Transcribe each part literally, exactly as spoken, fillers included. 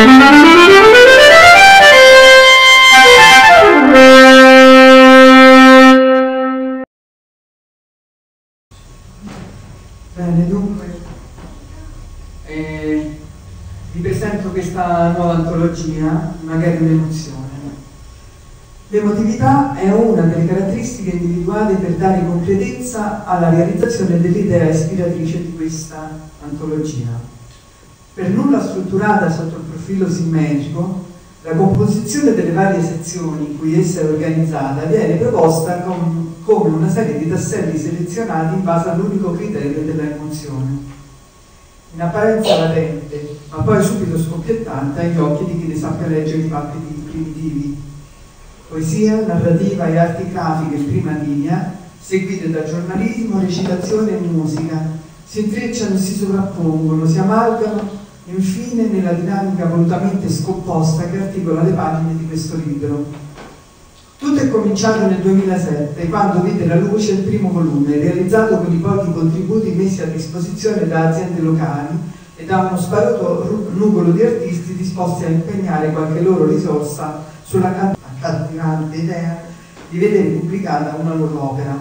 Bene, dunque, eh, vi presento questa nuova antologia, magari un'emozione. L'emotività è una delle caratteristiche individuali per dare concretezza alla realizzazione dell'idea ispiratrice di questa antologia. Per nulla strutturata sotto il profilo simmetrico, la composizione delle varie sezioni in cui essa è organizzata viene proposta con, come una serie di tasselli selezionati in base all'unico criterio della emozione, in apparenza latente, ma poi subito scoppiettante agli occhi di chi ne sappia leggere i fatti primitivi. Poesia, narrativa e arti grafiche in prima linea, seguite da giornalismo, recitazione e musica, si intrecciano e si sovrappongono, si amalgamano infine nella dinamica volutamente scomposta che articola le pagine di questo libro. Tutto è cominciato nel duemilasette, quando vide la luce il primo volume, realizzato con i pochi contributi messi a disposizione da aziende locali e da uno sparuto nugolo di artisti disposti a impegnare qualche loro risorsa sulla accattivante idea di vedere pubblicata una loro opera.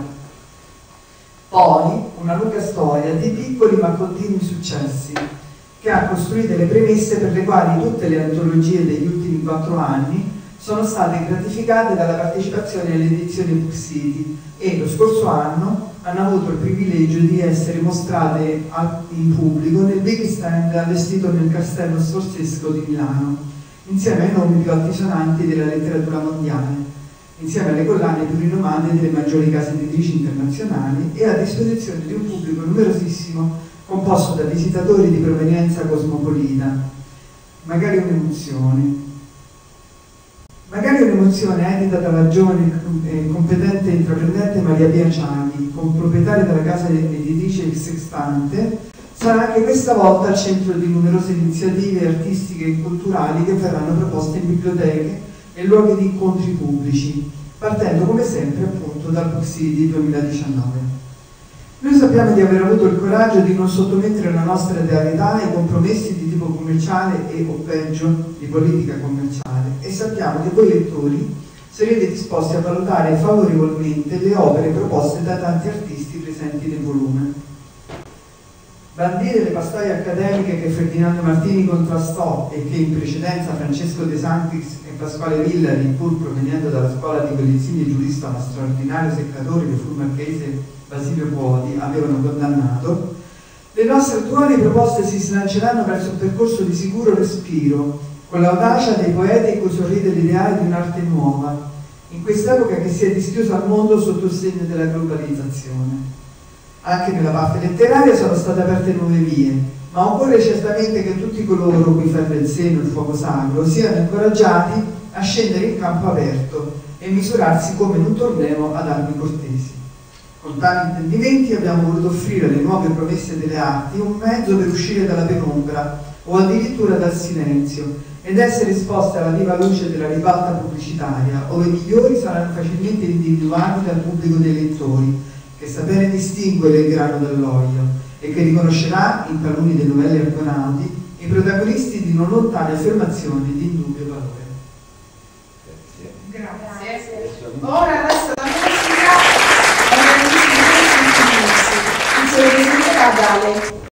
Poi una lunga storia di piccoli ma continui successi, che ha costruito le premesse per le quali tutte le antologie degli ultimi quattro anni sono state gratificate dalla partecipazione alle edizioni Book City e lo scorso anno hanno avuto il privilegio di essere mostrate in pubblico nel big stand allestito nel Castello Sforzesco di Milano, insieme ai nomi più altisonanti della letteratura mondiale, insieme alle collane più rinomate delle maggiori case editrici internazionali e a disposizione di un pubblico numerosissimo composto da visitatori di provenienza cosmopolita. Magari un'emozione. Magari un'emozione edita dalla giovane e competente e intraprendente Maria Pia Ciani, proprietaria della casa editrice Il Sextante, sarà anche questa volta al centro di numerose iniziative artistiche e culturali che verranno proposte in biblioteche e luoghi di incontri pubblici, partendo come sempre appunto dal Book City duemiladiciannove. Noi sappiamo di aver avuto il coraggio di non sottomettere la nostra idealità ai compromessi di tipo commerciale e, o peggio, di politica commerciale, e sappiamo che voi lettori sarete disposti a valutare favorevolmente le opere proposte da tanti artisti presenti nel volume. Bandire le pastoie accademiche che Ferdinando Martini contrastò e che in precedenza Francesco De Sanctis e Pasquale Villari, pur provenendo dalla scuola di quell'insigne giurista ma straordinario seccatore che fu il marchese Basilio Puoti, avevano condannato, le nostre attuali proposte si slanceranno verso un percorso di sicuro respiro, con l'audacia dei poeti cui sorride l'ideale di un'arte nuova, in quest'epoca che si è dischiusa al mondo sotto il segno della globalizzazione. Anche nella parte letteraria sono state aperte nuove vie, ma occorre certamente che tutti coloro cui ferve il seno il fuoco sacro siano incoraggiati a scendere in campo aperto e misurarsi come in un torneo ad armi cortesi. Con tali intendimenti abbiamo voluto offrire alle nuove promesse delle arti un mezzo per uscire dalla penombra o addirittura dal silenzio ed essere esposte alla viva luce della ribalta pubblicitaria, ove i migliori saranno facilmente individuati dal pubblico dei lettori, che sa bene distinguere il grano dall'olio e che riconoscerà in taluni dei novelli argonauti i protagonisti di non lontane affermazioni di indubbio valore. Grazie. Grazie. Ora resta la musica. Insieme a Dale.